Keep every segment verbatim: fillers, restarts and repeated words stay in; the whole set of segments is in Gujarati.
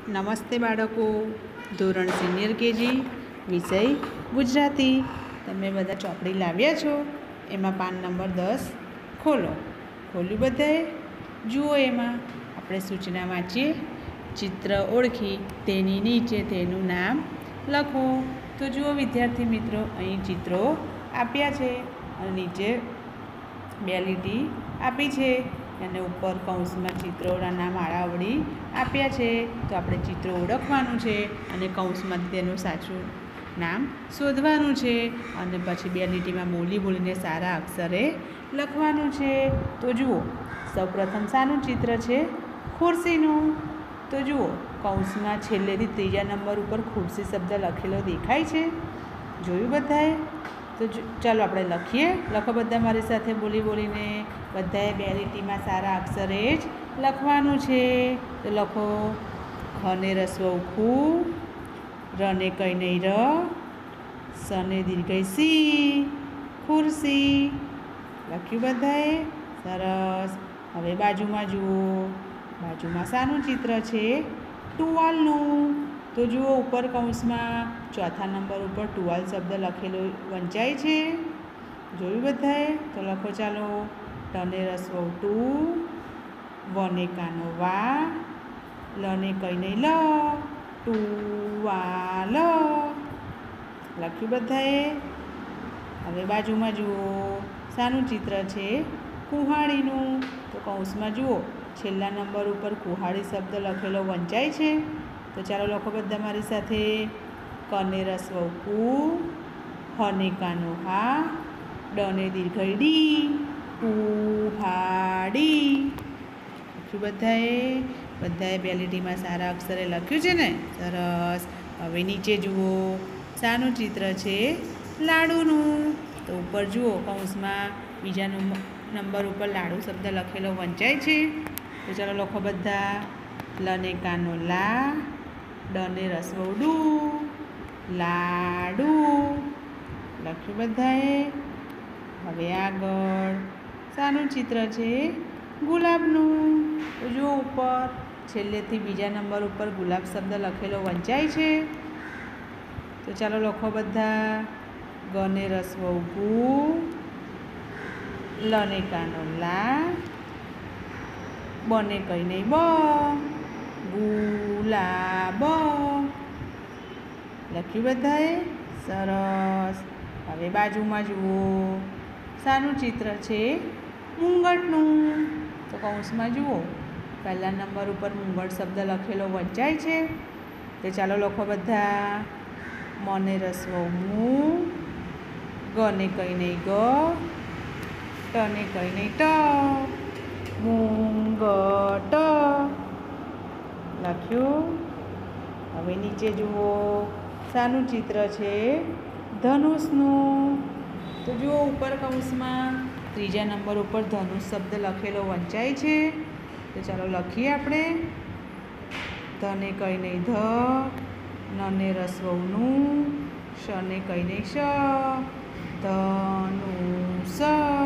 નમસ્તે બાળકો, ધોરણ સિનિયર કેજી, વિષય ગુજરાતી. તમે બધા ચોપડી લાવ્યા છો? એમાં પાન નંબર દસ ખોલો. ખોલ્યું બધાએ? જુઓ, એમાં આપણે સૂચના વાંચીએ. ચિત્ર ઓળખી તેની નીચે તેનું નામ લખો. તો જુઓ વિદ્યાર્થી મિત્રો, અહીં ચિત્રો આપ્યા છે અને નીચે બે લીટી આપી છે અને ઉપર કૌંસમાં ચિત્રોના નામ આડાવડી આપ્યા છે. તો આપણે ચિત્રો ઓળખવાનું છે અને કૌંસમાં તેનું સાચું નામ શોધવાનું છે અને પછી બે લીટીમાં બોલી બોલીને સારા અક્ષરે લખવાનું છે. તો જુઓ, સૌપ્રથમ શાનું ચિત્ર છે? ખુરશીનું. તો જુઓ, કૌંસમાં છેલ્લેથી ત્રીજા નંબર ઉપર ખુરશી શબ્દ લખેલો દેખાય છે. જોયું બધાએ? તો ચાલો આપણે લખીએ. લખો બધા મારી સાથે બોલી બોલીને. બધાએ બે લીટીમાં સારા અક્ષરે જ લખવાનું છે. તો લખો: ખને રસ્વ ખુ, રને કઈ નહીં ર, સને દીર્ઘઈ સી, ખુરશી. લખ્યું બધાએ? સરસ. હવે બાજુમાં જુઓ. બાજુમાં શાનું ચિત્ર છે? ટુવાલનું. તો જુઓ, ઉપર કૌંસમાં ચોથા નંબર ઉપર ટુવાલ શબ્દ લખેલો વંચાય છે. જોયું બધાએ? તો લખો ચાલો: ટને રસ્વ ટુ, વને કાનો વા, લને કઈ નહીં લ, ટુવાલ. લખ્યું બધાએ? હવે બાજુમાં જુઓ. શાનું ચિત્ર છે? કુહાડીનું. તો કૌંસમાં જુઓ, છેલ્લા નંબર ઉપર કુહાડી શબ્દ લખેલો વંચાય છે. તો ચાલો લખો બધા મારી સાથે: કને રસ્વ કુ, હને કાનો હા, ડને દીર્ઘઈ ડી, કુહાડી. લખ્યું બધાએ? બધાએ બે લીટીમાં સારા અક્ષરે લખ્યું છે ને? સરસ. હવે નીચે જુઓ. શાનું ચિત્ર છે? લાડુનું. તો ઉપર જુઓ, કૌંસમાં બીજા નંબર ઉપર લાડુ શબ્દ લખેલો વંચાય છે. તો ચાલો લખો બધા: લને કાનો લા, ડને રસ્વ ડુ, લાડુ. લખ્યું બધાએ? હવે આગળ શાનું ચિત્ર છે? ગુલાબનું. તો જુઓ, ઉપર છેલ્લેથી બીજા નંબર ઉપર ગુલાબ શબ્દ લખેલો વંચાય છે. તો ચાલો લખો બધા: ગને રસ્વ ગુ, લને કાનો લા, બને કઈ નહીં બ, ગુલાબ. લખ્યું બધાએ? સરસ. હવે બાજુમાં જુઓ. શાનું ચિત્ર છે? મુંગટનું. તો કૌંસમાં જુઓ, પહેલા નંબર ઉપર મુંગટ શબ્દ લખેલો વંચાય છે. તો ચાલો લખો બધા: મને રસ્વ મુ, ગને કઈ નહીં ગ, ટને કઈ નહીં ટ, મુંગટ. લખ્યું? હવે નીચે જુઓ. શાનું ચિત્ર છે? ધનુષનું. તો જુઓ, ઉપર કૌંસમાં ત્રીજા નંબર ઉપર ધનુષ શબ્દ લખેલો વંચાય છે. તો ચાલો લખીએ આપણે: ધને કઈ નહીં ધ, નને રસ્વનું, શને કઈ નહીં શ, ધનુષ.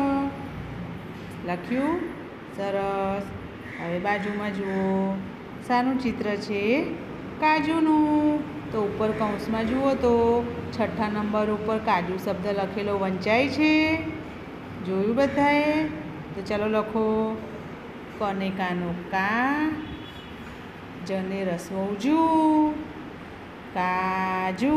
લખ્યું? સરસ. હવે બાજુમાં જુઓ. શાનું ચિત્ર છે? કાજુનું. તો ઉપર કૌંસમાં જુઓ તો છઠ્ઠા નંબર ઉપર કાજુ શબ્દ લખેલો વંચાય છે. જોયું બધાએ? તો ચાલો લખો: કને કાનો કા, જને રસ્વ જુ, કાજુ.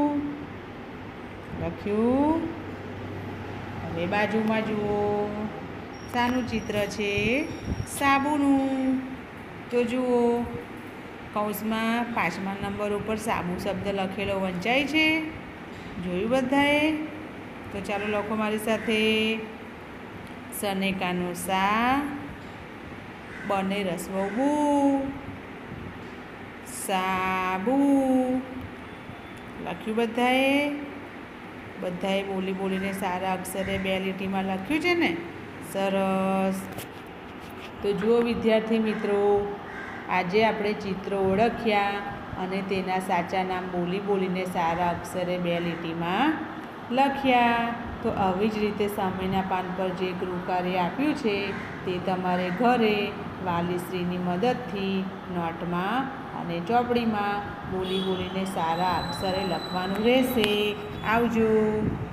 લખ્યું? હવે બાજુમાં જુઓ. શાનું ચિત્ર છે? સાબુનું. તો જુઓ, કૌંસમાં પાંચમા નંબર ઉપર સાબુ શબ્દ લખેલો વંચાય છે. જોયું બધાએ? તો ચાલો લખો મારી સાથે: સને કાનો સા, બને રસ્વ બુ, સાબુ. લખ્યું બધાએ? બધાએ બોલી બોલીને સારા અક્ષરે બે લીટીમાં લખ્યું છે ને? સરસ. તો જુઓ વિદ્યાર્થી મિત્રો, આજે આપણે ચિત્રો ઓળખ્યા અને તેના સાચા નામ બોલી બોલીને સારા અક્ષરે બે લીટીમાં લખ્યા. તો આવી જ રીતે સામેના પાન પર જે ગૃહ કાર્ય આપ્યું છે તે તમારે ઘરે વાલીશ્રીની મદદથી નોટમાં અને ચોપડીમાં બોલી બોલીને સારા અક્ષરે લખવાનું રહેશે. આવજો.